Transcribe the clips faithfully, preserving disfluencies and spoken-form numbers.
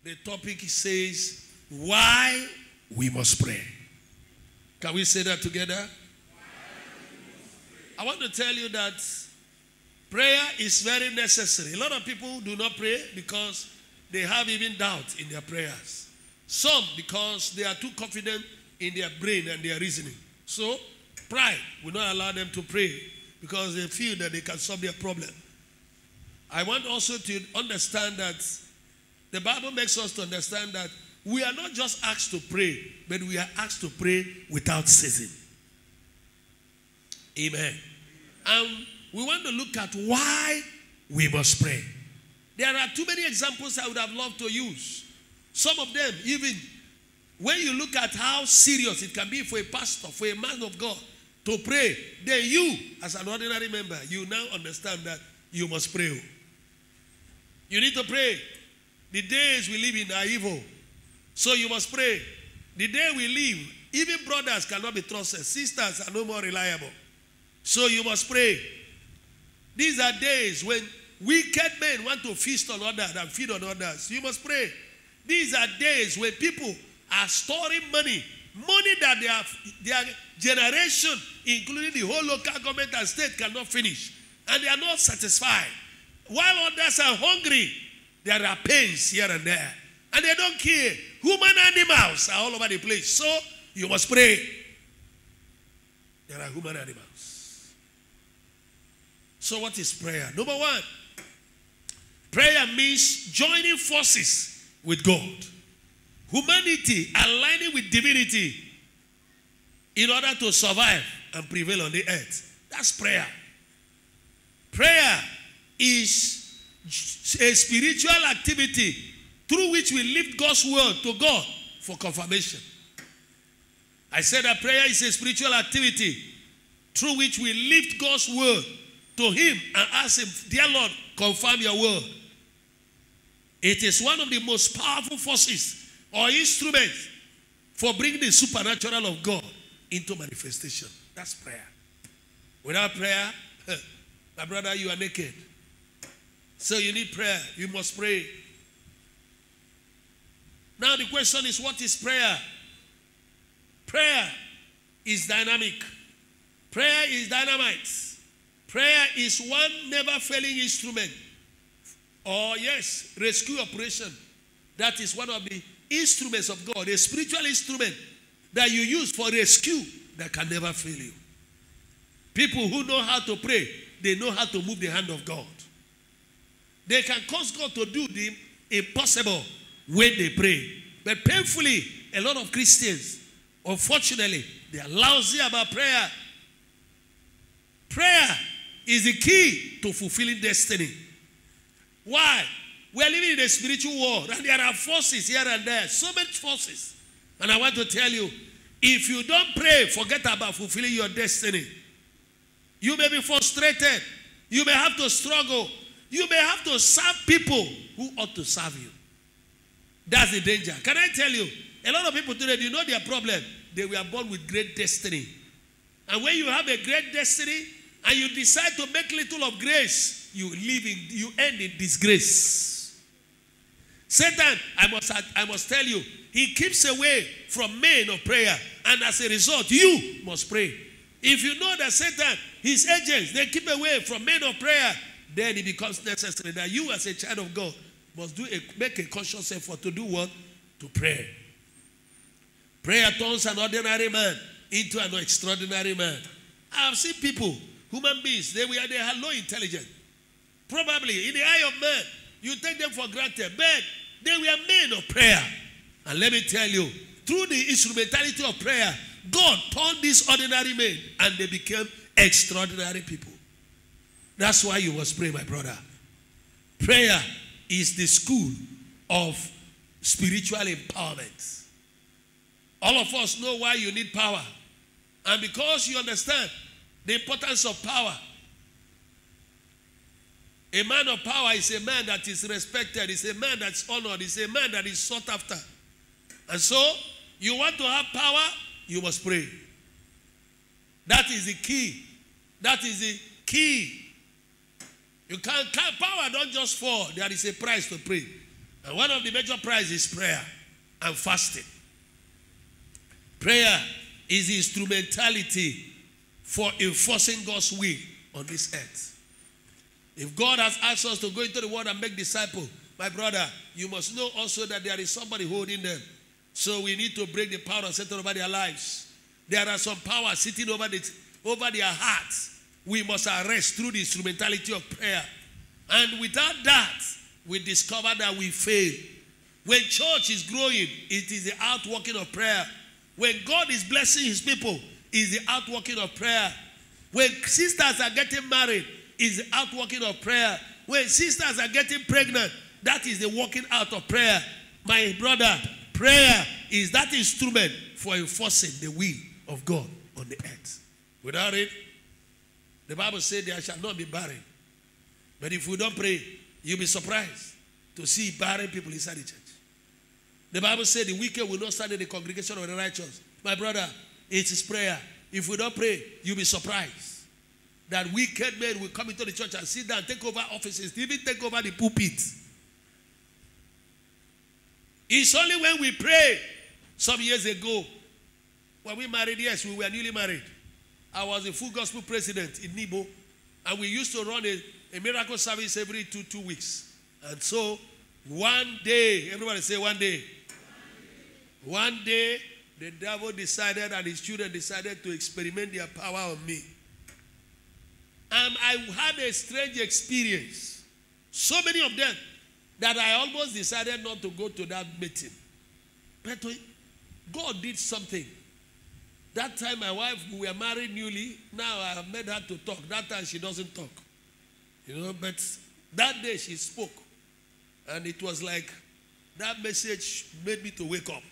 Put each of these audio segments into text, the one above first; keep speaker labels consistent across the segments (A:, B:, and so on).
A: The topic says, why we must pray. Can we say that together? I want to tell you that prayer is very necessary. A lot of people do not pray because they have even doubt in their prayers. Some because they are too confident in their brain and their reasoning. So, pride will not allow them to pray because they feel that they can solve their problem. I want also to understand that the Bible makes us to understand that we are not just asked to pray, but we are asked to pray without ceasing. Amen. And we want to look at why we must pray. There are too many examples I would have loved to use. Some of them, even when you look at how serious it can be for a pastor, for a man of God to pray, then you, as an ordinary member, you now understand that you must pray. You need to pray. The days we live in are evil. So you must pray. The day we live, even brothers cannot be trusted. Sisters are no more reliable. So you must pray. These are days when wicked men want to feast on others and feed on others. You must pray. These are days when people are storing money. Money that they have, their generation, including the whole local government and state, cannot finish. And they are not satisfied. While others are hungry, there are pains here and there. And they don't care. Human animals are all over the place. So, you must pray. There are human animals. So, what is prayer? Number one, prayer means joining forces with God. Humanity aligning with divinity in order to survive and prevail on the earth. That's prayer. Prayer is a spiritual activity through which we lift God's word to God for confirmation. I said that prayer is a spiritual activity through which we lift God's word to him and ask him, dear Lord, confirm your word. It is one of the most powerful forces or instruments for bringing the supernatural of God into manifestation. That's prayer. Without prayer, my brother, you are naked. So you need prayer. You must pray. Now the question is, what is prayer? Prayer is dynamic. Prayer is dynamite. Prayer is one never-failing instrument. Or yes, rescue operation. That is one of the instruments of God. A spiritual instrument that you use for rescue that can never fail you. People who know how to pray, they know how to move the hand of God. They can cause God to do the impossible when they pray. But painfully, a lot of Christians, unfortunately, they are lousy about prayer. Prayer is the key to fulfilling destiny. Why? We are living in a spiritual world, and there are forces here and there, so many forces. And I want to tell you, if you don't pray, forget about fulfilling your destiny. You may be frustrated. You may have to struggle. You may have to serve people who ought to serve you. That's the danger. Can I tell you, a lot of people today, you know their problem. They were born with great destiny. And when you have a great destiny and you decide to make little of grace, you live in, you end in disgrace. Satan, I must, I must tell you, he keeps away from men of prayer. And as a result, you must pray. If you know that Satan, his agents, they keep away from men of prayer, then it becomes necessary that you as a child of God must do a, make a conscious effort to do what? To pray. Prayer turns an ordinary man into an extraordinary man. I have seen people, human beings, they, were, they had low intelligence. Probably in the eye of man, you take them for granted. But they were men of prayer. And let me tell you, through the instrumentality of prayer, God turned these ordinary men and they became extraordinary people. That's why you must pray, my brother. Prayer is the school of spiritual empowerment. All of us know why you need power. And because you understand the importance of power, a man of power is a man that is respected, is a man that's honored, is a man that is sought after. And so, you want to have power, you must pray. That is the key. That is the key. You can't, can't, power don't just fall. There is a price to pray. And one of the major prizes is prayer and fasting. Prayer is the instrumentality for enforcing God's will on this earth. If God has asked us to go into the world and make disciples, my brother, you must know also that there is somebody holding them. So we need to break the power of Satan over their lives. There are some power sitting over, the, over their hearts. We must arrest through the instrumentality of prayer. And without that, we discover that we fail. When church is growing, it is the outworking of prayer. When God is blessing his people, it is the outworking of prayer. When sisters are getting married, it is the outworking of prayer. When sisters are getting pregnant, that is the working out of prayer. My brother, prayer is that instrument for enforcing the will of God on the earth. Without it, the Bible says there shall not be barren. But if we don't pray, you'll be surprised to see barren people inside the church. The Bible says the wicked will not stand in the congregation of the righteous. My brother, it is prayer. If we don't pray, you'll be surprised that wicked men will come into the church and sit down, take over offices, even take over the pulpit. It's only when we pray. Some years ago, when we married, yes, we were newly married. I was a full gospel president in Nibo, and we used to run a, a miracle service every two, two weeks. And so, one day, everybody say one day. One day, the devil decided and his children decided to experiment their power on me. And I had a strange experience. So many of them that I almost decided not to go to that meeting. But God did something. That time my wife, we were married newly. Now I have made her to talk. That time she doesn't talk. You know, but that day she spoke. And it was like that message made me to wake up.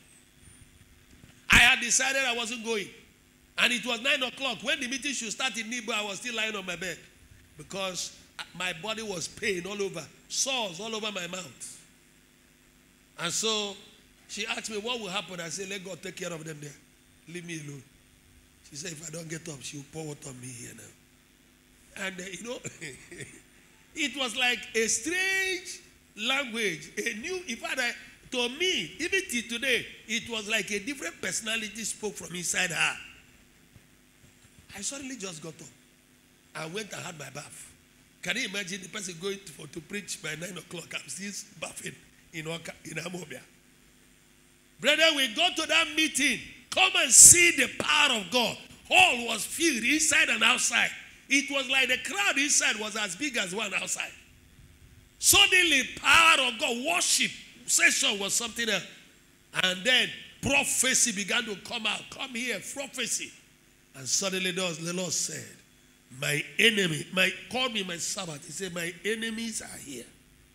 A: I had decided I wasn't going. And it was nine o'clock. When the meeting should start in Nibo, I was still lying on my bed. Because my body was pain all over. Sores all over my mouth. And so she asked me, what will happen? I said, let God take care of them there. Leave me alone. She said, if I don't get up, she will pour water on me here now. And, uh, you know, it was like a strange language. A new, in fact, I, to me, even till today, it was like a different personality spoke from inside her. I suddenly just got up. I went and had my bath. Can you imagine the person going to, for, to preach by nine o'clock? I'm still bathing in, in Amobia. Brother, we go to that meeting. Come and see the power of God. Hall was filled inside and outside. It was like the crowd inside was as big as one outside. Suddenly, power of God, worship session was something else. And then prophecy began to come out. Come here, prophecy. And suddenly the Lord said, my enemy, my call me my servant. He said, my enemies are here.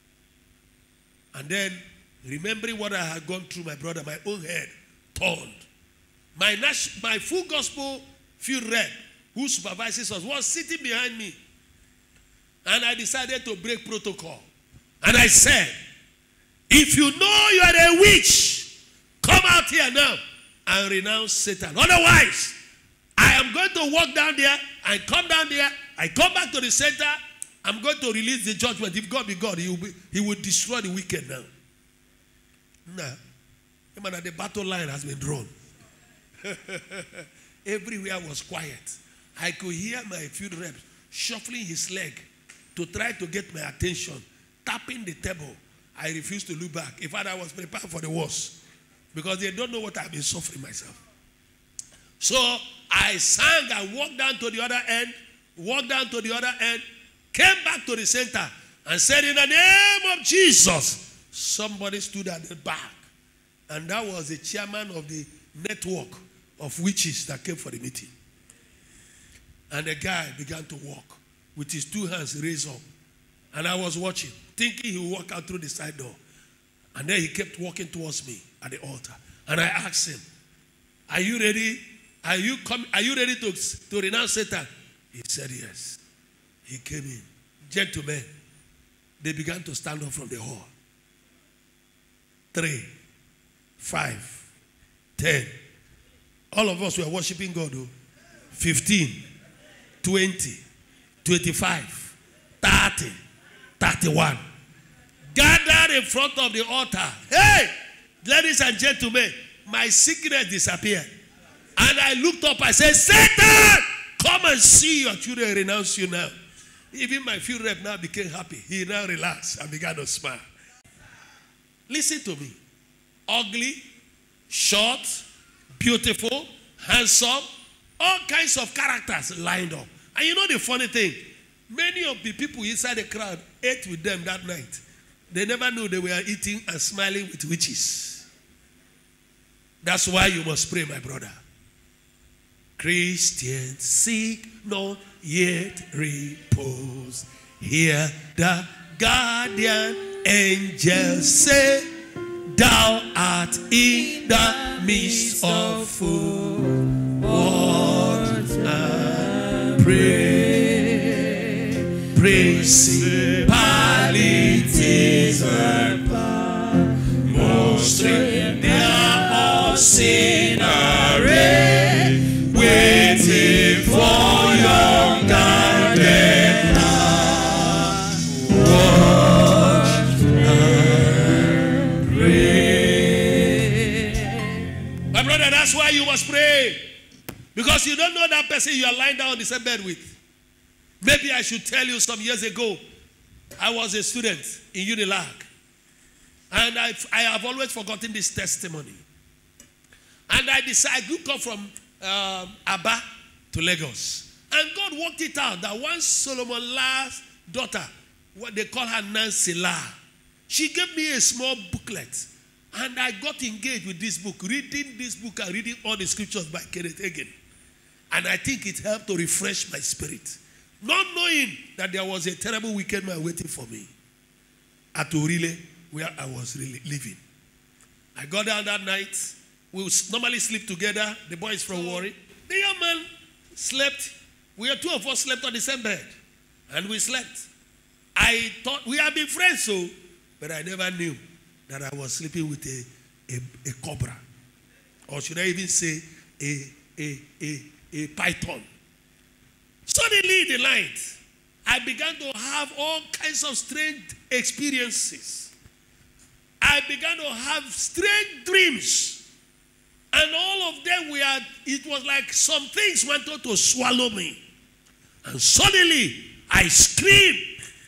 A: And then, remembering what I had gone through, my brother, my own head turned. My, my full gospel field rep, who supervises us, was sitting behind me. And I decided to break protocol. And I said, if you know you are a witch, come out here now and renounce Satan. Otherwise, I am going to walk down there, I come down there, I come back to the center, I'm going to release the judgment. If God be God, he will, be, he will destroy the wicked now. Now, the battle line has been drawn. Everywhere was quiet. I could hear my field rep shuffling his leg to try to get my attention, tapping the table. I refused to look back. In fact, I was prepared for the worst because they don't know what I've been suffering myself. So I sang and walked down to the other end, walked down to the other end, came back to the center and said, in the name of Jesus. Somebody stood at the back, and that was the chairman of the network of witches that came for the meeting. And the guy began to walk with his two hands raised up. And I was watching, thinking he would walk out through the side door. And then he kept walking towards me at the altar. And I asked him, are you ready? Are you, come, are you ready to, to renounce Satan? He said yes. He came in. Gentlemen, they began to stand up from the hall. Three, five, ten. All of us were worshiping God. Oh. Fifteen, twenty, twenty-five, thirty, thirty-one. Gathered right in front of the altar. Hey, ladies and gentlemen, my sickness disappeared. And I looked up, I said, Satan, come and see your children renounce you now. Even my field rep now became happy. He now relaxed and began to smile. Listen to me. Ugly, short, beautiful, handsome, all kinds of characters lined up. And you know the funny thing? Many of the people inside the crowd ate with them that night. They never knew they were eating and smiling with witches. That's why you must pray, my brother. Christians, seek not yet repose. Hear the guardian angels say, thou art in the midst of food. Watch and pray. Principalities and power, most there of sin array, waiting for your guidance. Watch and pray. My brother, that's why you must pray. Because you don't know that person you are lying down on the same bed with. Maybe I should tell you, some years ago, I was a student in Unilag. And I, I have always forgotten this testimony. And I decided to come from um, Aba to Lagos. And God worked it out that one Solomon La's daughter, what they call her Nancy La, she gave me a small booklet. And I got engaged with this book, reading this book and reading all the scriptures by Kenneth Hagin. And I think it helped to refresh my spirit. Not knowing that there was a terrible wicked man waiting for me at Orile, where I was really living. I got down that night. We would normally sleep together. The boys from Warri. The young man slept. We had two of us slept on the same bed. And we slept. I thought we had been friends, so, but I never knew that I was sleeping with a, a, a cobra. Or should I even say a, a, a, a python. Suddenly in the night, I began to have all kinds of strange experiences. I began to have strange dreams. And all of them were, it was like some things wanted to swallow me. And suddenly, I screamed,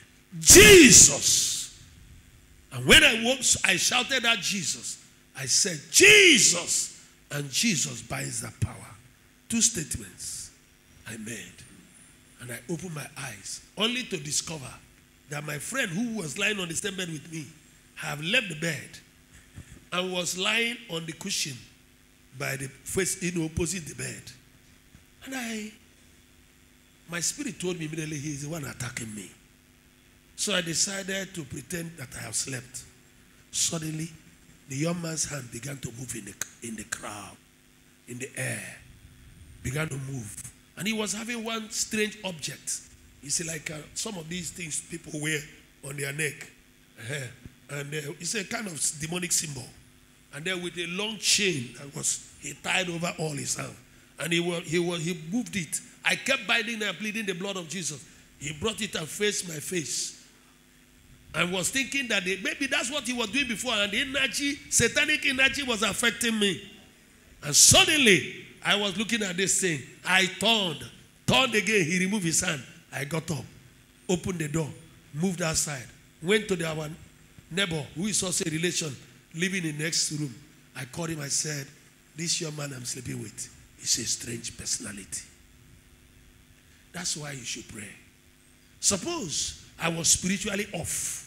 A: Jesus. And when I woke, I shouted at Jesus. I said, Jesus. And Jesus binds the power. Two statements I made. And I opened my eyes, only to discover that my friend who was lying on the same bed with me have left the bed and was lying on the cushion by the face, you know, opposite the bed. And I, my spirit told me immediately he is the one attacking me. So I decided to pretend that I have slept. Suddenly, the young man's hand began to move in the, in the crowd, in the air, began to move. And he was having one strange object. You see, like uh, some of these things people wear on their neck. Uh-huh. And uh, it's a kind of demonic symbol. And then with a long chain that was he tied over all his arm. And he was, he was he moved it. I kept binding and pleading the blood of Jesus. He brought it and faced my face. I was thinking that they, maybe that's what he was doing before. And the energy, satanic energy was affecting me. And suddenly, I was looking at this thing. I turned. Turned again. He removed his hand. I got up. Opened the door. Moved outside. Went to the, our neighbor, who is also a relation, living in the next room. I called him. I said, this young man I'm sleeping with is a strange personality. That's why you should pray. Suppose I was spiritually off.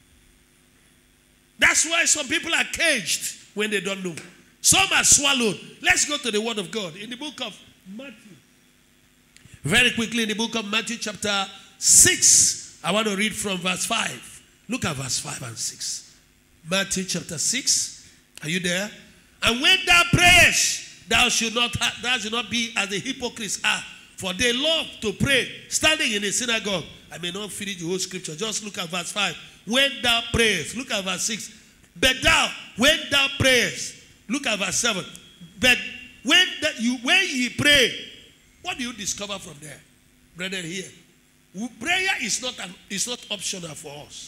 A: That's why some people are caged when they don't know. Some are swallowed. Let's go to the word of God. In the book of Matthew. Very quickly in the book of Matthew chapter six. I want to read from verse five. Look at verse five and six. Matthew chapter six. Are you there? And when thou prayest, thou should not, thou should not be as the hypocrites are. For they love to pray, standing in the synagogue. I may not finish the whole scripture. Just look at verse five. When thou prayest. Look at verse six. But thou, when thou prayest. Look at verse seven. But when that you when you pray, what do you discover from there? Brethren, here. Prayer is not an, is not optional for us.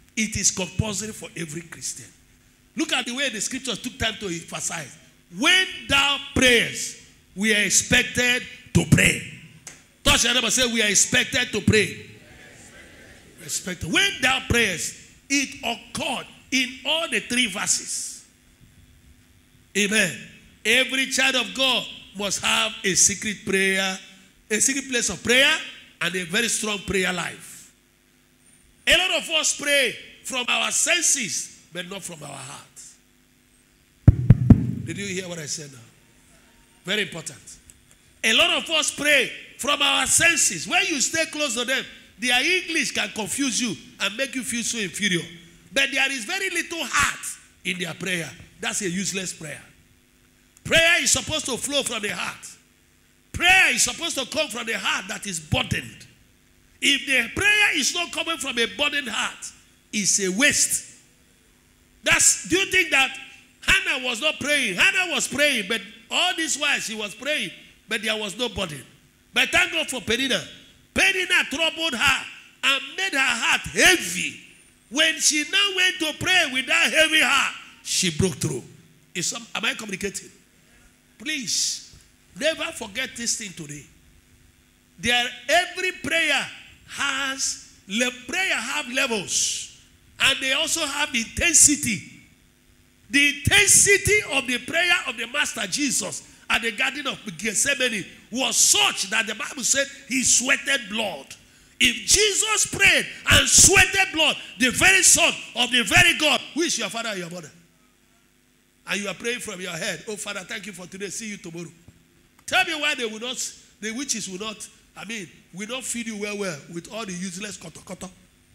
A: It is compulsory for every Christian. Look at the way the scriptures took time to emphasize. When thou prayest, we are expected to pray. Touch your neighbor, say, we are expected to pray. Expected. When thou prayest, it occurred in all the three verses. Amen. Every child of God must have a secret prayer, a secret place of prayer, and a very strong prayer life. A lot of us pray from our senses, but not from our hearts. Did you hear what I said now? Very important. A lot of us pray from our senses. When you stay close to them, their English can confuse you and make you feel so inferior. But there is very little heart in their prayer. That's a useless prayer. Prayer is supposed to flow from the heart. Prayer is supposed to come from the heart that is burdened. If the prayer is not coming from a burdened heart, it's a waste. That's, do you think that Hannah was not praying? Hannah was praying, but all this while she was praying, but there was no burden. But thank God for Penina. Penina troubled her and made her heart heavy. When she now went to pray with that heavy heart, she broke through. Is some, am I communicating? Please, never forget this thing today. There, every prayer has, le, prayer have levels. And they also have intensity. The intensity of the prayer of the Master Jesus at the Garden of Gethsemane was such that the Bible said he sweated blood. If Jesus prayed and sweated blood, the very Son of the very God, who is your father and your mother, and you are praying from your head, oh Father, thank you for today, see you tomorrow. Tell me why they will not, the witches will not, I mean, will not feed you well, well, with all the useless koto koto.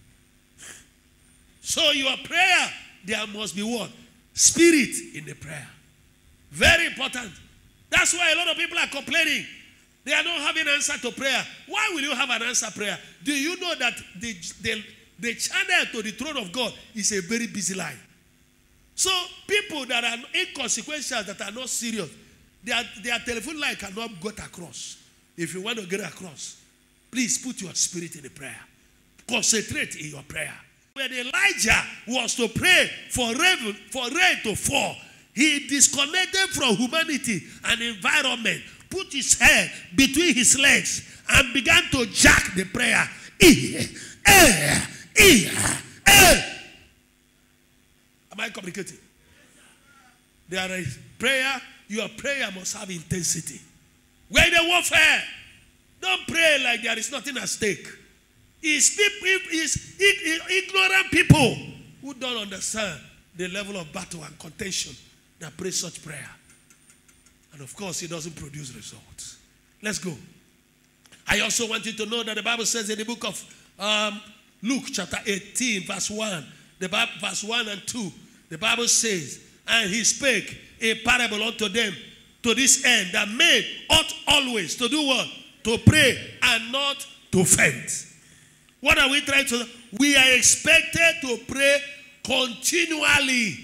A: So your prayer, there must be what? Spirit in the prayer. Very important. That's why a lot of people are complaining. They are not having an answer to prayer. Why will you have an answer prayer? Do you know that the, the, the channel to the throne of God is a very busy line? So people that are inconsequential, that are not serious, their, their telephone line cannot get across. If you want to get across, please put your spirit in the prayer. Concentrate in your prayer. When Elijah was to pray for rain, for rain to fall, he disconnected from humanity and environment, put his head between his legs, and began to jack the prayer. Eh, eh, eh, eh. Am I communicating? There is prayer. Your prayer must have intensity. When the warfare, don't pray like there is nothing at stake. It's people, it's ignorant people who don't understand the level of battle and contention that pray such prayer. And of course, it doesn't produce results. Let's go. I also want you to know that the Bible says in the book of um, Luke chapter eighteen, verse one, the Bible, verse one and two, the Bible says, and he spake a parable unto them to this end, that men ought always to do what? To pray and not to faint. What are we trying to do? We are expected to pray continually.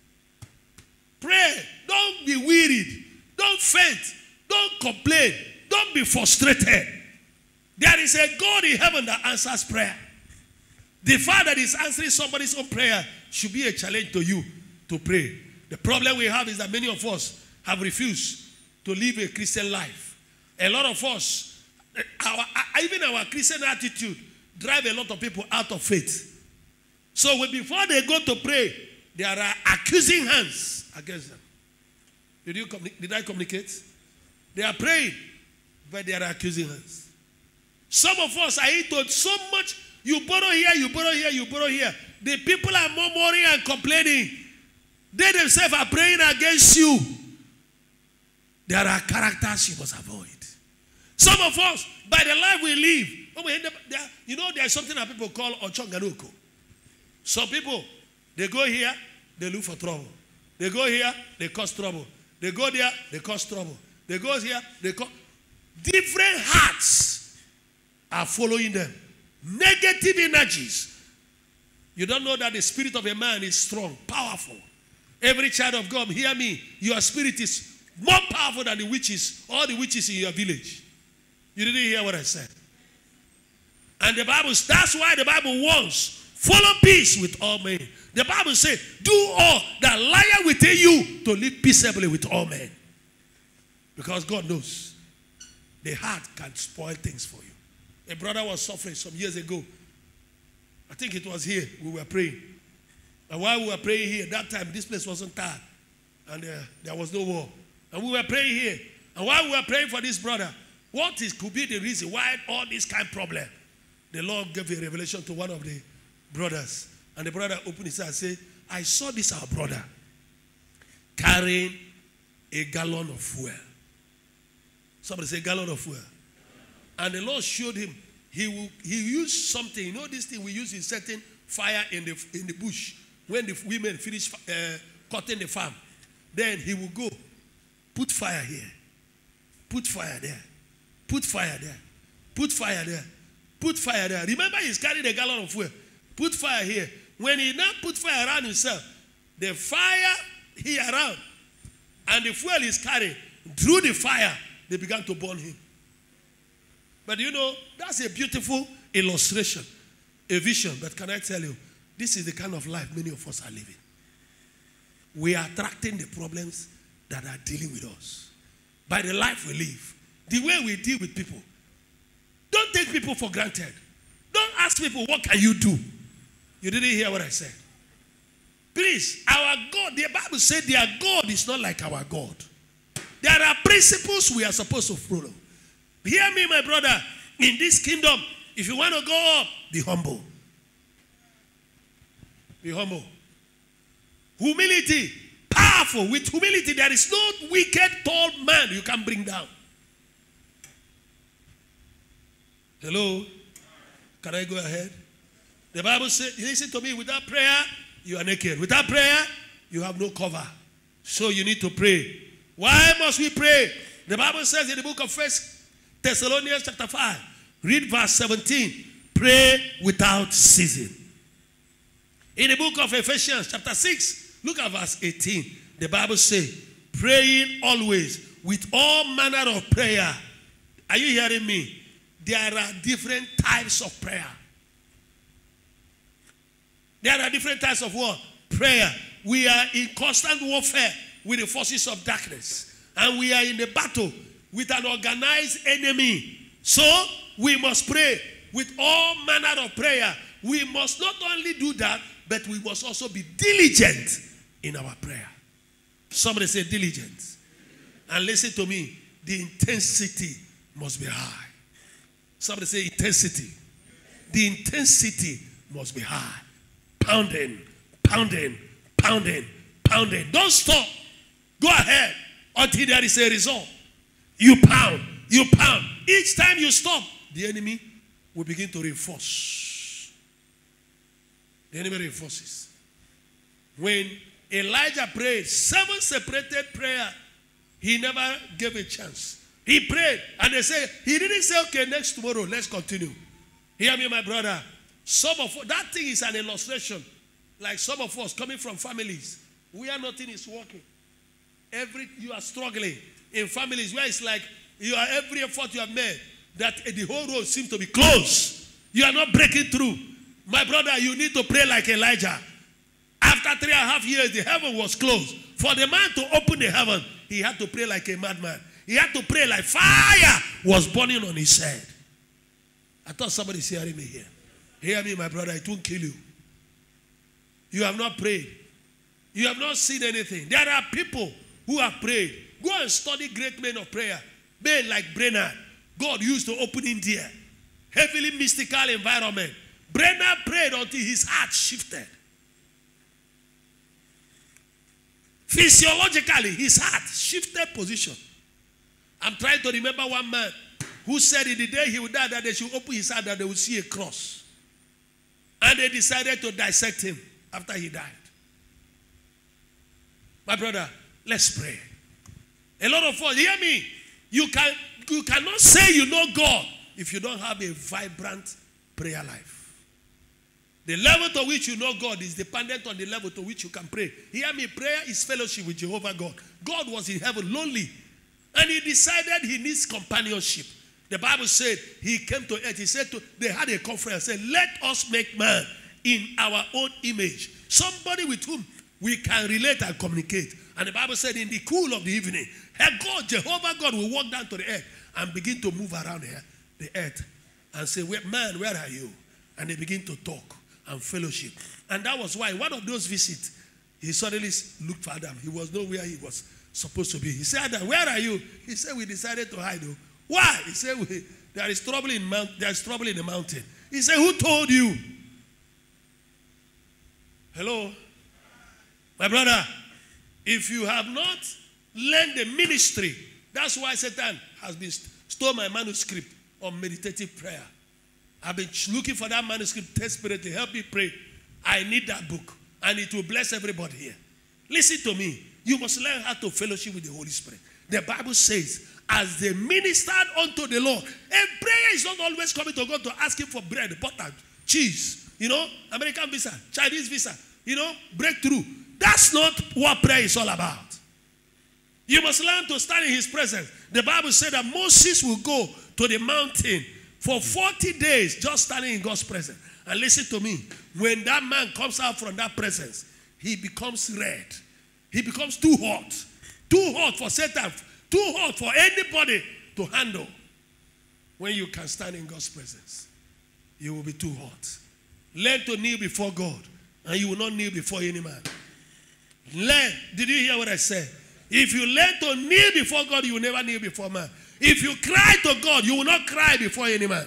A: Pray. Don't be wearied. Don't faint. Don't complain. Don't be frustrated. There is a God in heaven that answers prayer. The fact that is answering somebody's own prayer should be a challenge to you to pray. The problem we have is that many of us have refused to live a Christian life. A lot of us, our, even our Christian attitude, drive a lot of people out of faith. So when, before they go to pray, there are accusing hands against them. Did, you, did I communicate? They are praying, but they are accusing hands. Some of us are into so much. You borrow here, you borrow here, you borrow here. The people are murmuring and complaining. They themselves are praying against you. There are characters you must avoid. Some of us, by the life we live, you know, there's something that people call ochonganuko. Some people, they go here, they look for trouble. They go here, they cause trouble. They go there, they cause trouble. They go here, they cause... Different hearts are following them. Negative energies. You don't know that the spirit of a man is strong, powerful. Every child of God, hear me. Your spirit is more powerful than the witches, all the witches in your village. You didn't hear what I said. And the Bible, that's why the Bible warns Follow peace with all men. The Bible says, do all that lieth within you to live peaceably with all men. Because God knows the heart can spoil things for you. A brother was suffering some years ago. I think it was here we were praying. And while we were praying here, that time this place wasn't tired. And uh, there was no war. And we were praying here. And while we were praying for this brother, what is, could be the reason why all this kind of problem? The Lord gave a revelation to one of the brothers. And the brother opened his eyes and said, I saw this our brother carrying a gallon of fuel. Somebody say gallon of fuel. And the Lord showed him, he will, he used something. You know this thing we use in setting fire in the, in the bush. When the women finish uh, cutting the farm, then he will go, put fire here, put fire there, put fire there, put fire there, put fire there. Remember, he's carrying a gallon of fuel. Put fire here. When he now put fire around himself, the fire he around and the fuel he's carrying, through the fire, they began to burn him. But you know, that's a beautiful illustration, a vision. But can I tell you, this is the kind of life many of us are living. We are attracting the problems that are dealing with us. By the life we live, the way we deal with people. Don't take people for granted. Don't ask people, what can you do? You didn't hear what I said. Please, our God, the Bible said their God is not like our God. There are principles we are supposed to follow. Hear me, my brother. In this kingdom, if you want to go up, be humble. Be humble. Humility, powerful. With humility, there is no wicked, tall man you can bring down. Hello? Can I go ahead? The Bible says, listen to me, without prayer, you are naked. Without prayer, you have no cover. So you need to pray. Why must we pray? The Bible says in the book of First Thessalonians chapter five, read verse seventeen, pray without ceasing. In the book of Ephesians chapter six, look at verse eighteen. The Bible says, praying always with all manner of prayer. Are you hearing me? There are different types of prayer. There are different types of what? Prayer. We are in constant warfare with the forces of darkness. And we are in a battle with an organized enemy. So, we must pray with all manner of prayer. We must not only do that, but we must also be diligent in our prayer. Somebody say diligent. And listen to me, the intensity must be high. Somebody say intensity. The intensity must be high. Pounding, pounding, pounding, pounding. Don't stop. Go ahead until there is a result. You pound, you pound. Each time you stop, the enemy will begin to reinforce. The enemy reinforces. When Elijah prayed, seven separated prayer, he never gave a chance. He prayed, and they say, he didn't say, okay, next tomorrow, let's continue. Hear me, my brother. Some of that thing is an illustration. Like some of us coming from families where nothing is working. Every you are struggling in families where it's like you are every effort you have made that the whole road seems to be closed. You are not breaking through. My brother, you need to pray like Elijah. After three and a half years, the heaven was closed. For the man to open the heaven, he had to pray like a madman. He had to pray like fire was burning on his head. I thought somebody is hearing me here. Hear me, my brother, it won't kill you. You have not prayed. You have not seen anything. There are people who have prayed. Go and study great men of prayer. Men like Brainerd. God used to open India. Heavily mystical environment. Brainerd prayed until his heart shifted. Physiologically, his heart shifted position. I'm trying to remember one man who said in the day he would die that they should open his heart that they would see a cross. And they decided to dissect him after he died. My brother, let's pray. A lot of us, hear me, you, can, you cannot say you know God if you don't have a vibrant prayer life. The level to which you know God is dependent on the level to which you can pray. Hear me, prayer is fellowship with Jehovah God. God was in heaven lonely. And he decided he needs companionship. The Bible said he came to earth. He said to, they had a conference. Said, let us make man in our own image. Somebody with whom we can relate and communicate. And the Bible said in the cool of the evening, God, Jehovah God will walk down to the earth and begin to move around here, the earth and say, man, where are you? And they begin to talk and fellowship. And that was why one of those visits, he suddenly looked for Adam. He was nowhere he was supposed to be. He said, Adam, where are you? He said, we decided to hide. Why? He said, we, there is trouble in mount, there is trouble in the mountain. He said, who told you? Hello? My brother, if you have not learned the ministry, that's why Satan has been stole my manuscript on meditative prayer. I've been looking for that manuscript desperately. Help me pray. I need that book. And it will bless everybody here. Listen to me. You must learn how to fellowship with the Holy Spirit. The Bible says, as they ministered unto the Lord, and prayer is not always coming to God to ask him for bread, butter, cheese, you know, American visa, Chinese visa, you know, breakthrough. That's not what prayer is all about. You must learn to stand in his presence. The Bible said that Moses will go to the mountain for forty days just standing in God's presence. And listen to me. When that man comes out from that presence, he becomes red. He becomes too hot. Too hot for Satan. Too hot for anybody to handle. When you can stand in God's presence, you will be too hot. Learn to kneel before God, and you will not kneel before any man. Learn. Did you hear what I said? If you learn to kneel before God, you will never kneel before man. If you cry to God, you will not cry before any man.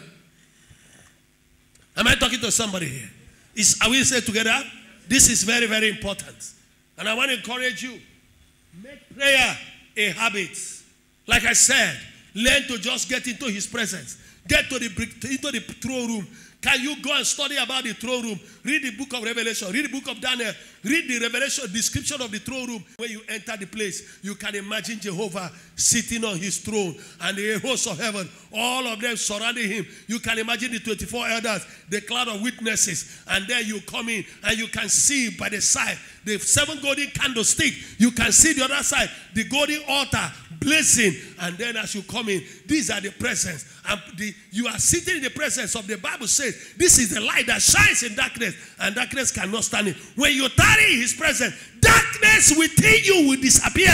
A: Am I talking to somebody here? Is, are we saying together? This is very, very important. And I want to encourage you. Make prayer a habit. Like I said, learn to just get into his presence. Get to the, into the throne room. Can you go and study about the throne room? Read the book of Revelation. Read the book of Daniel. Read the Revelation description of the throne room. When you enter the place, you can imagine Jehovah sitting on his throne and the hosts of heaven, all of them surrounding him. You can imagine the twenty-four elders, the cloud of witnesses. And then you come in and you can see by the side the seven golden candlesticks. You can see the other side, the golden altar blazing. And then as you come in, these are the presence. And the, you are sitting in the presence of the Bible says, this is the light that shines in darkness, and darkness cannot stand it. When you tarry in his presence, darkness within you will disappear.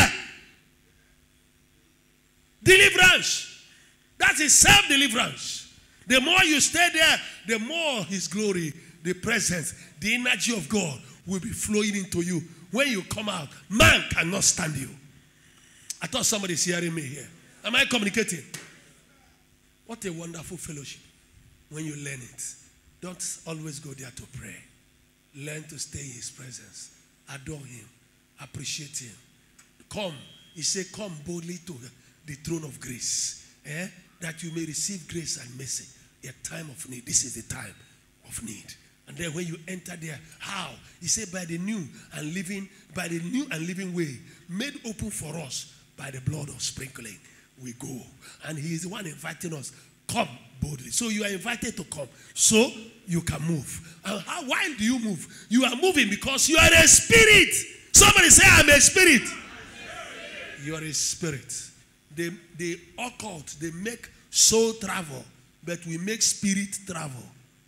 A: Deliverance. That is self-deliverance. The more you stay there, the more his glory, the presence, the energy of God will be flowing into you. When you come out, man cannot stand you. I thought somebody is hearing me here. Am I communicating? What a wonderful fellowship when you learn it. Don't always go there to pray. Learn to stay in his presence. Adore him. Appreciate him. Come. He said, come boldly to the throne of grace. Eh? That you may receive grace and mercy. A time of need. This is the time of need. And then when you enter there, how? He said, by the new and living, by the new and living way, made open for us by the blood of sprinkling. We go. And he is the one inviting us. Come boldly. So you are invited to come. So you can move. And how, why do you move? You are moving because you are a spirit. Somebody say, I'm a spirit. You are a spirit. They, they occult, they make soul travel, but we make spirit travel.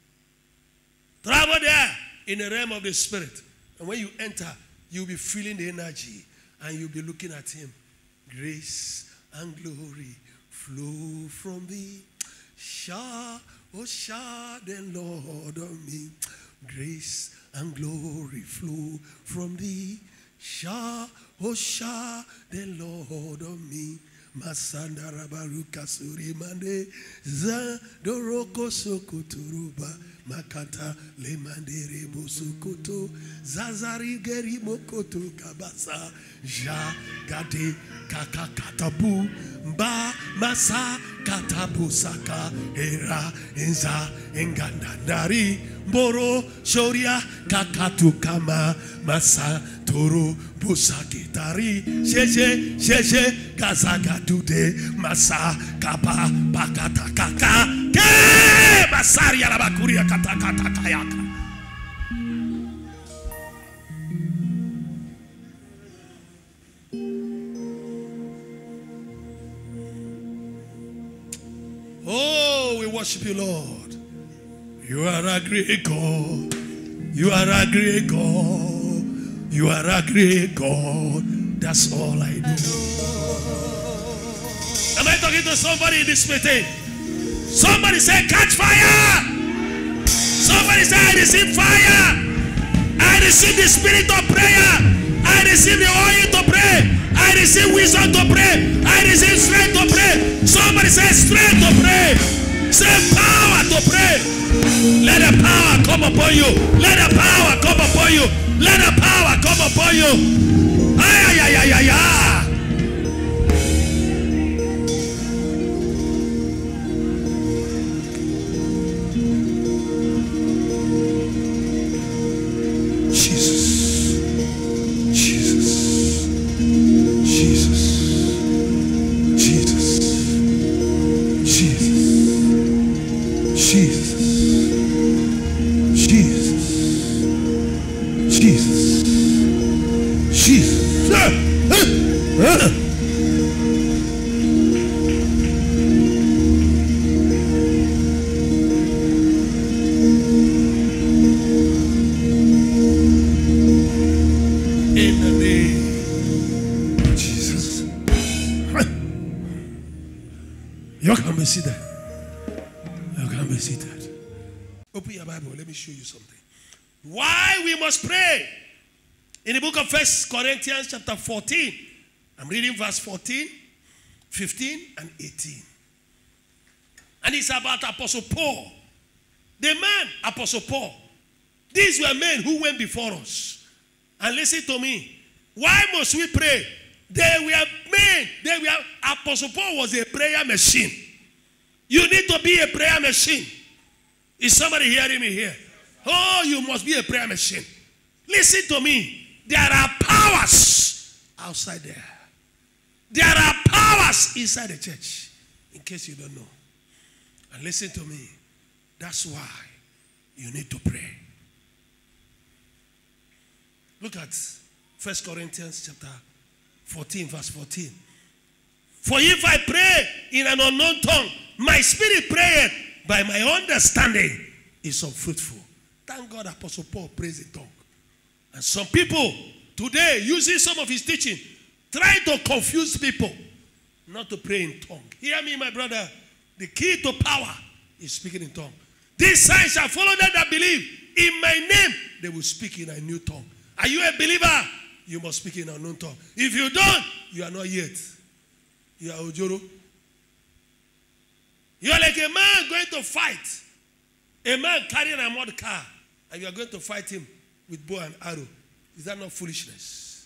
A: Travel there in the realm of the spirit. And when you enter, you'll be feeling the energy and you'll be looking at him. Grace and glory flow from thee. Shower, oh shower the Lord on me. Grace and glory flow from thee. Shower, oh shower the Lord on me. Masanda rabaruka surimande za doroko sokuturuba makata lemandere bosukuto zazari geri mokoto kabasa ja gade kakakatabu ba masa katabu saka era enza engandandari mboro shoria kakatu kama masa toro busakitari sheje sheje gazagadude masa kapa bakata kaka ke basari arabakuria kata kata kayaka. Oh, we worship you, Lord. You are a great God. You are a great God. You are a great God. That's all I know. Am I talking to somebody in this meeting? Somebody say, catch fire. Somebody say, I receive fire. I receive the spirit of prayer. I receive the oil to pray. I receive wisdom to pray. I receive strength to pray. Somebody say, strength to pray. Say, power to pray. Let the power come upon you. Let the power come upon you. Let the power come upon you. Ay, ay, ay, ay, ay, ay. See that? You can be seated. Open your Bible. Let me show you something. Why we must pray. In the book of First Corinthians chapter fourteen. I'm reading verse fourteen, fifteen, and eighteen. And it's about Apostle Paul. The man, Apostle Paul. These were men who went before us. And listen to me. Why must we pray? They were men. They were, Apostle Paul was a prayer machine. You need to be a prayer machine. Is somebody hearing me here? Oh, you must be a prayer machine. Listen to me. There are powers outside there. There are powers inside the church. In case you don't know. And listen to me. That's why you need to pray. Look at First Corinthians chapter fourteen, verse fourteen. For if I pray in an unknown tongue, my spirit prayeth, by my understanding is unfruitful. Thank God Apostle Paul prays in tongue. And some people today, using some of his teaching, try to confuse people not to pray in tongue. Hear me, my brother. The key to power is speaking in tongue. These signs shall follow them that believe. In my name, they will speak in a new tongue. Are you a believer? You must speak in an unknown tongue. If you don't, you are not yet. You are Ojoro. You are like a man going to fight. A man carrying a mud car. And you are going to fight him with bow and arrow. Is that not foolishness?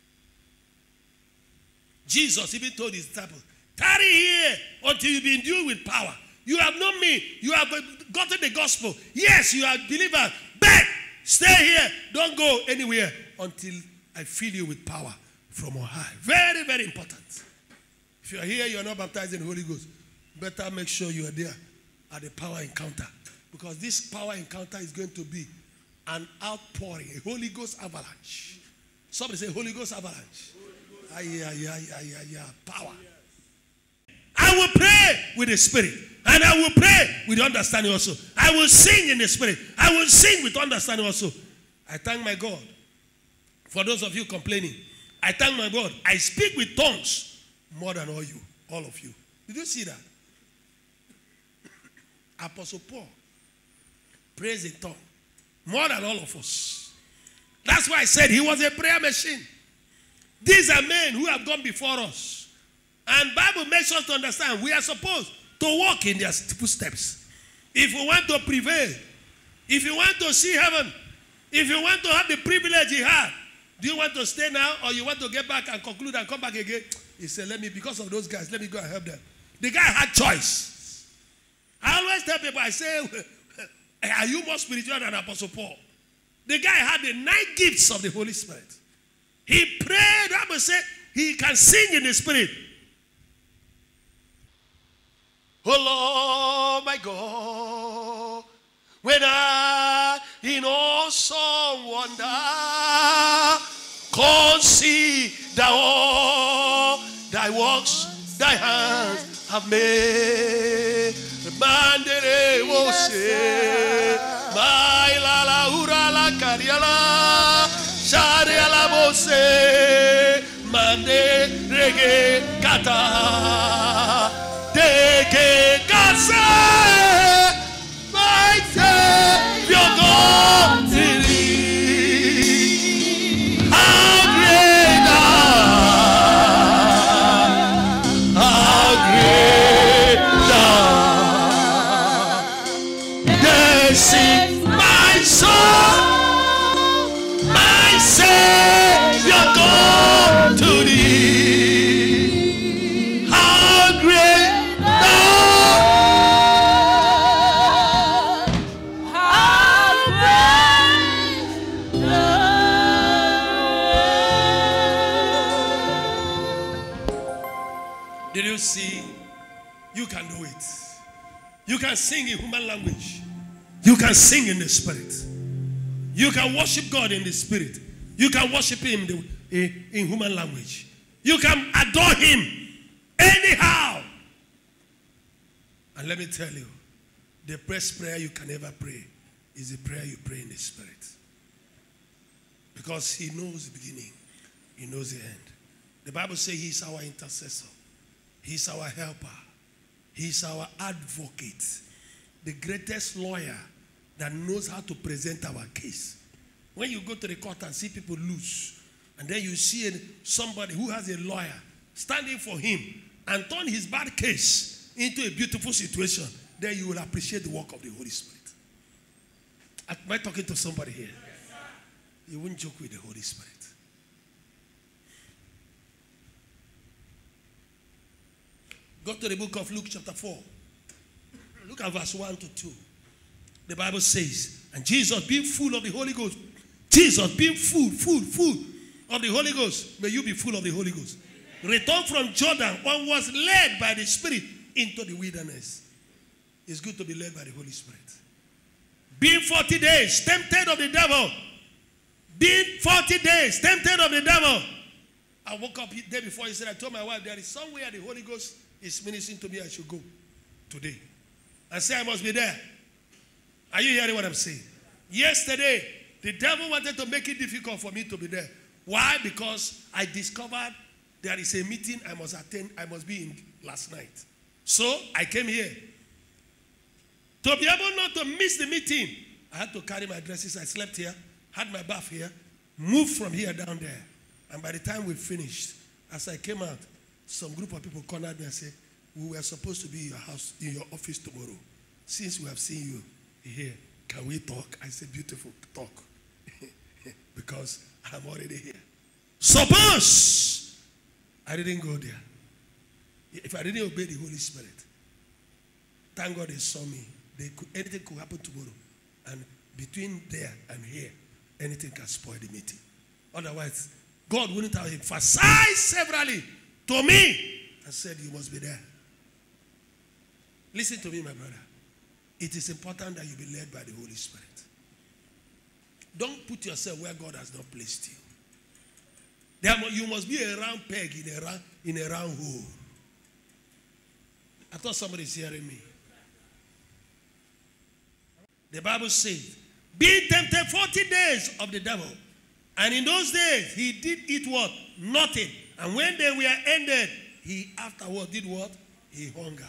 A: Jesus even told his disciples, tarry here until you be endued with power. You have known me. You have gotten the gospel. Yes, you are believers. But stay here. Don't go anywhere until I fill you with power from on high. Very, very important. If you are here, you are not baptized in the Holy Ghost. Better make sure you are there at the power encounter. Because this power encounter is going to be an outpouring, a Holy Ghost avalanche. Somebody say Holy Ghost avalanche. Ay, ay, ay, ay, ay, ay, power. I will pray with the Spirit. And I will pray with understanding also. I will sing in the Spirit. I will sing with understanding also. I thank my God. For those of you complaining, I thank my God. I speak with tongues more than all you, all of you. Did you see that? Apostle Paul prays in tongues more than all of us. That's why I said he was a prayer machine. These are men who have gone before us. And Bible makes us to understand we are supposed to walk in their footsteps. If we want to prevail, if you want to see heaven, if you want to have the privilege he had, do you want to stay now or you want to get back and conclude and come back again? He said, let me, because of those guys, let me go and help them. The guy had choice. I always tell people, I say, are you more spiritual than Apostle Paul? The guy had the nine gifts of the Holy Spirit. He prayed, I must say, he can sing in the Spirit. Oh Lord, my God, when I in awesome wonder consider all thy works, thy hands have made. The man that will say, Baila la ura la cariala. Sharia la bose. Mande rege kata. Deke kase. My Savior God to thee. How great thou. How great thou. This is my soul. My Savior God to thee. How great see, you can do it. You can sing in human language. You can sing in the spirit. You can worship God in the spirit. You can worship him in, the, in, in human language. You can adore him anyhow. And let me tell you, the best prayer you can ever pray is the prayer you pray in the spirit. Because he knows the beginning. He knows the end. The Bible says he is our intercessor. He's our helper. He's our advocate. The greatest lawyer that knows how to present our case. When you go to the court and see people lose, and then you see somebody who has a lawyer standing for him and turn his bad case into a beautiful situation, then you will appreciate the work of the Holy Spirit. Am I talking to somebody here? You won't joke with the Holy Spirit. Go to the book of Luke chapter four. Look at verse one to two. The Bible says, and Jesus being full of the Holy Ghost. Jesus being full, full, full of the Holy Ghost. May you be full of the Holy Ghost. Returned from Jordan and was led by the Spirit into the wilderness. It's good to be led by the Holy Spirit. Being forty days tempted of the devil. Being forty days tempted of the devil. I woke up the day before. He said, I told my wife, there is somewhere the Holy Ghost is ministering to me. I should go today. I say I must be there. Are you hearing what I'm saying? Yesterday, the devil wanted to make it difficult for me to be there. Why? Because I discovered there is a meeting I must attend, I must be in last night. So I came here. To be able not to miss the meeting, I had to carry my dresses. I slept here, had my bath here, moved from here down there. And by the time we finished, as I came out, some group of people cornered me and said, we were supposed to be in your house, in your office tomorrow. Since we have seen you here, can we talk? I said, beautiful, talk. Because I'm already here. Suppose I didn't go there. If I didn't obey the Holy Spirit, thank God they saw me. They could, anything could happen tomorrow. And between there and here, anything can spoil the meeting. Otherwise, God wouldn't have emphasized severally to me and said, you must be there. Listen to me, my brother. It is important that you be led by the Holy Spirit. Don't put yourself where God has not placed you. There, you must be a round peg in a round, in a round hole. I thought somebody is hearing me. The Bible says, being tempted forty days of the devil. And in those days, he did eat what? Nothing. And when they were ended, he afterward did what? He hungered.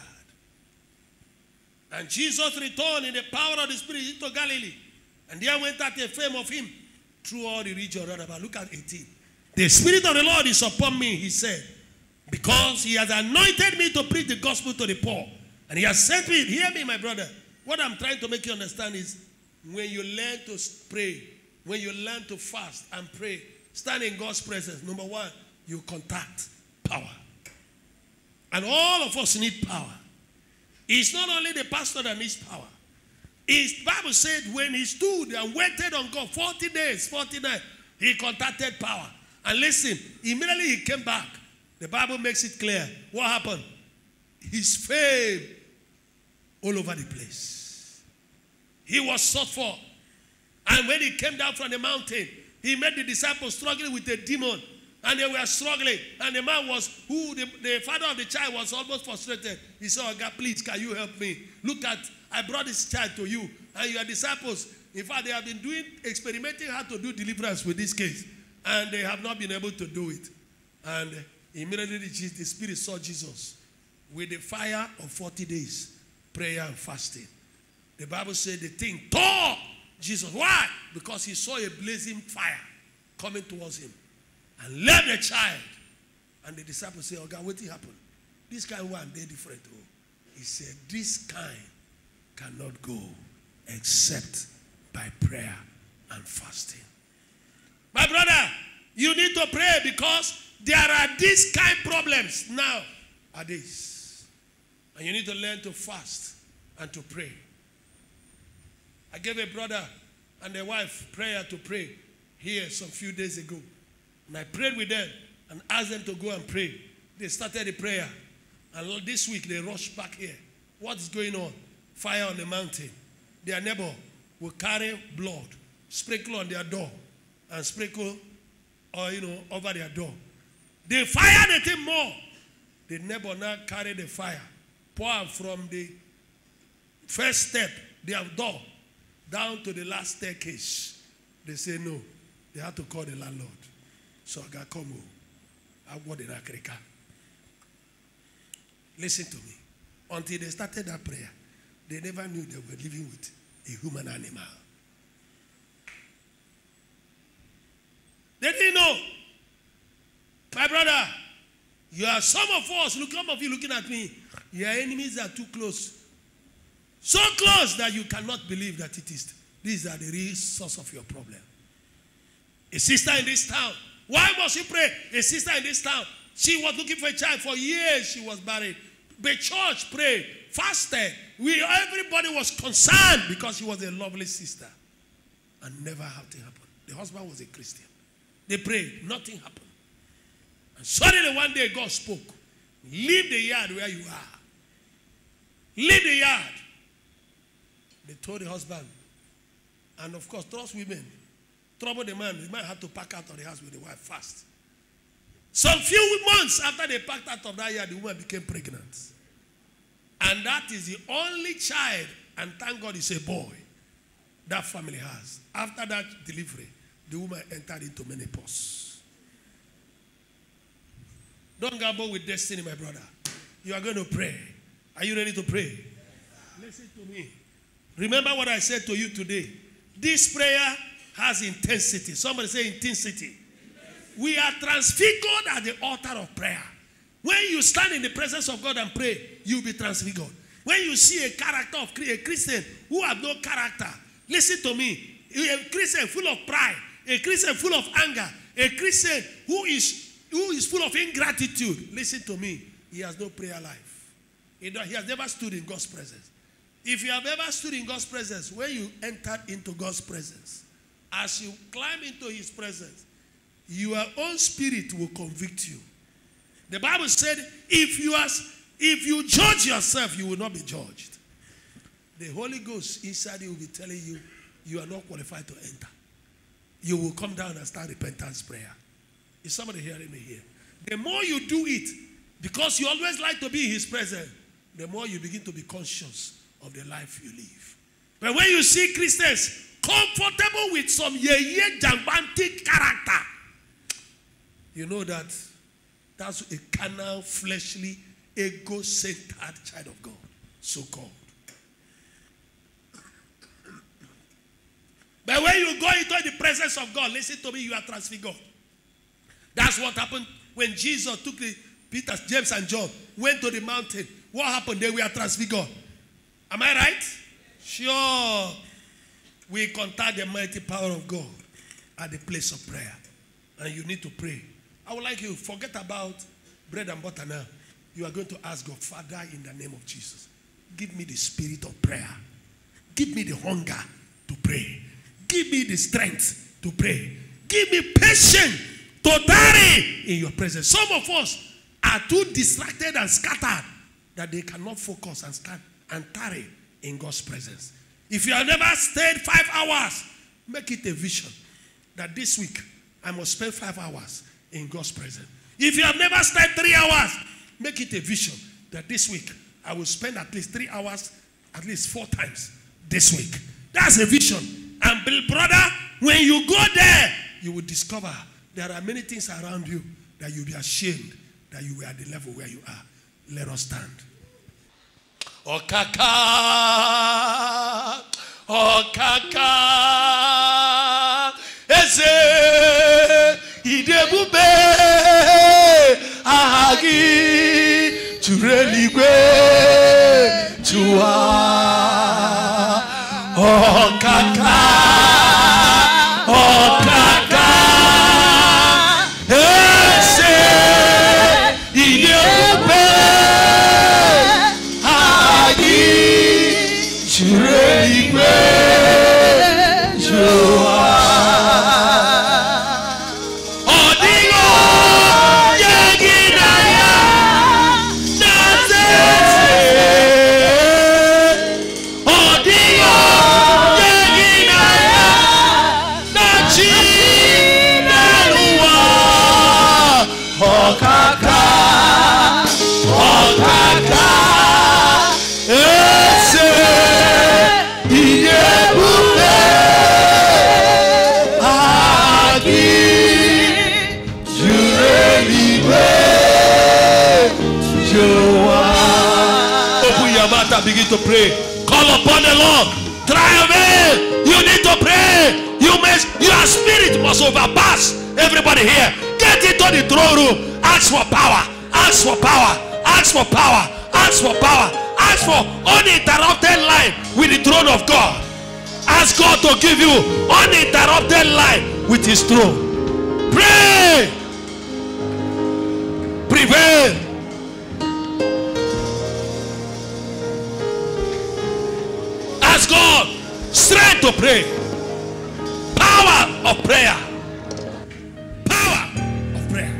A: And Jesus returned in the power of the Spirit into Galilee. And there went out a fame of him through all the region round about. Look at eighteen. The Spirit of the Lord is upon me, he said, because he has anointed me to preach the gospel to the poor. And he has sent me. Hear me, my brother. What I'm trying to make you understand is when you learn to pray, when you learn to fast and pray, stand in God's presence, number one, you contact power. And all of us need power. It's not only the pastor that needs power. His Bible said when he stood and waited on God forty days, forty nights, he contacted power. And listen, immediately he came back. The Bible makes it clear. What happened? His fame all over the place. He was sought for. And when he came down from the mountain, he met the disciples struggling with a demon. And they were struggling. And the man was, who the, the father of the child was almost frustrated. He said, oh God, please, can you help me? Look at, I brought this child to you. And your disciples, in fact, they have been doing, experimenting how to do deliverance with this case. And they have not been able to do it. And immediately the Spirit saw Jesus with the fire of forty days, prayer and fasting. The Bible said the thing tore Jesus. Why? Because he saw a blazing fire coming towards him. And left the child. And the disciples said, oh God, what happened? This kind one, they're different. Oh. He said, this kind cannot go except by prayer and fasting. My brother, you need to pray because there are these kind of problems now are these. And you need to learn to fast and to pray. I gave a brother and a wife prayer to pray here some few days ago. And I prayed with them and asked them to go and pray. They started the prayer. And this week they rushed back here. What is going on? Fire on the mountain. Their neighbor will carry blood, sprinkle on their door, and sprinkle or you know over their door. They fire the thing more. The neighbor now carry the fire, pour from the first step, their door, down to the last staircase. They say no. They have to call the landlord. So I got come home. I want the Africa. Listen to me. Until they started that prayer, they never knew they were living with a human animal. They didn't know. My brother, you are some of us, look, some of you looking at me, your enemies are too close. So close that you cannot believe that it is. These are the real source of your problem. A sister in this town. Why must you pray? A sister in this town. She was looking for a child for years. She was married. The church prayed, fasted. We, everybody was concerned because she was a lovely sister. And never had to happen. The husband was a Christian. They prayed. Nothing happened. And suddenly one day God spoke. Leave the yard where you are. Leave the yard. They told the husband. And of course, trust women. Trouble the man. The man had to pack out of the house with the wife fast. Some few months after they packed out of that yard, the woman became pregnant. And that is the only child, and thank God it's a boy, that family has. After that delivery, the woman entered into menopause. Don't gamble with destiny, my brother. You are going to pray. Are you ready to pray? Listen to me. Remember what I said to you today. This prayer has intensity. Somebody say intensity. We are transfigured at the altar of prayer. When you stand in the presence of God and pray, you'll be transfigured. When you see a character of a Christian who have no character, listen to me. A Christian full of pride, a Christian full of anger, a Christian who is, who is full of ingratitude, listen to me. He has no prayer life. He, he has never stood in God's presence. If you have ever stood in God's presence, when you entered into God's presence, as you climb into his presence, your own spirit will convict you. The Bible said, if you, are, if you judge yourself, you will not be judged. The Holy Ghost inside you will be telling you, you are not qualified to enter. You will come down and start repentance prayer. Is somebody hearing me here? The more you do it, because you always like to be in his presence, the more you begin to be conscious of the life you live. But when you see Christians comfortable with some ye-ye jambantic character, you know that that's a carnal, fleshly, ego-centered child of God, so-called. But when you go into the presence of God, listen to me, you are transfigured. That's what happened when Jesus took the Peter, James, and John, went to the mountain. What happened? They were transfigured. Am I right? Sure. We contact the mighty power of God at the place of prayer. And you need to pray. I would like you to forget about bread and butter now. You are going to ask God, Father, in the name of Jesus, give me the spirit of prayer. Give me the hunger to pray. Give me the strength to pray. Give me patience to tarry in your presence. Some of us are too distracted and scattered that they cannot focus and stand and tarry in God's presence. If you have never stayed five hours, make it a vision that this week I must spend five hours in God's presence. If you have never stayed three hours, make it a vision that this week I will spend at least three hours, at least four times this week. That's a vision. And brother, when you go there, you will discover there are many things around you that you'll be ashamed that you were at the level where you are. Let us stand. Okaka, Okaka, Eze, Idebube, Ahagi, Chureligwe, Chua, Okaka, Okaka, Eze, Idebube, begin to pray. Call upon the Lord. Try again. You need to pray. You must, your spirit must overpass everybody here. Get into the throne room. Ask for power. Ask for power. Ask for power. Ask for power. Ask for uninterrupted life with the throne of God. Ask God to give you uninterrupted life with his throne. Pray. Prevail. Ask God strength to pray. Power of prayer. Power of prayer.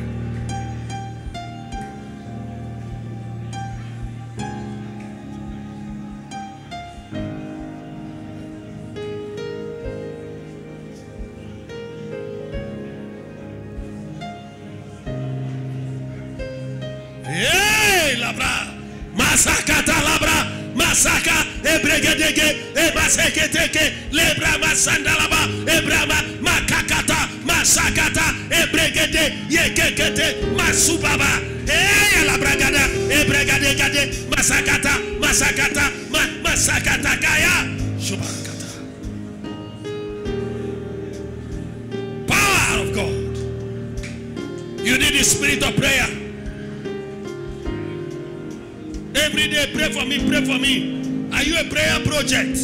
A: Hey, labra. Masakata labra. Masaka ebregedege ebaseketeke lebra masandalaba ebrama makakata masakata ebregede yekekete masubaba eh la bragada ebregedegade masakata masakata ma, masakata kaya shubakata. Power of God. You need the spirit of prayer. Every day, pray for me, pray for me. Are you a prayer project?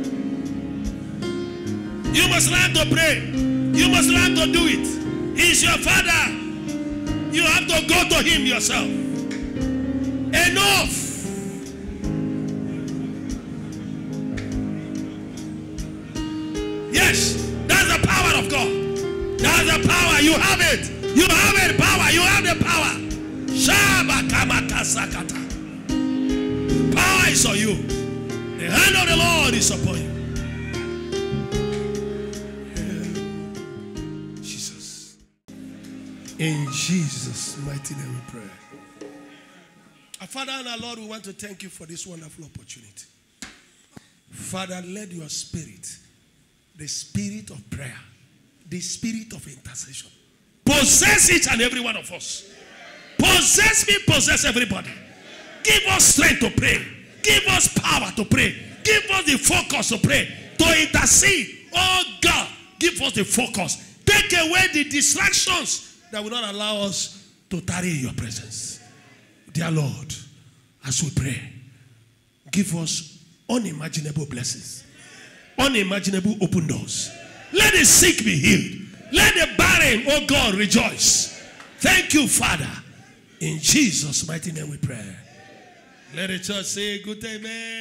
A: You must learn to pray. You must learn to do it. He's your father. You have to go to him yourself. Enough. Yes, that's the power of God. That's the power. You have it. You have it. Power. You have the power. Shabakamata. Power is on you. The hand of the Lord is upon you. Yeah. Jesus. In Jesus' mighty name we pray. Our Father and our Lord, we want to thank you for this wonderful opportunity. Father, let your spirit, the spirit of prayer, the spirit of intercession, possess each and every one of us. Possess me, possess everybody. Give us strength to pray. Give us power to pray. Give us the focus to pray. To intercede. Oh God, give us the focus. Take away the distractions that will not allow us to tarry in your presence. Dear Lord, as we pray, give us unimaginable blessings. Unimaginable open doors. Let the sick be healed. Let the barren, oh God, rejoice. Thank you, Father. In Jesus' mighty name we pray. Let the church say good amen.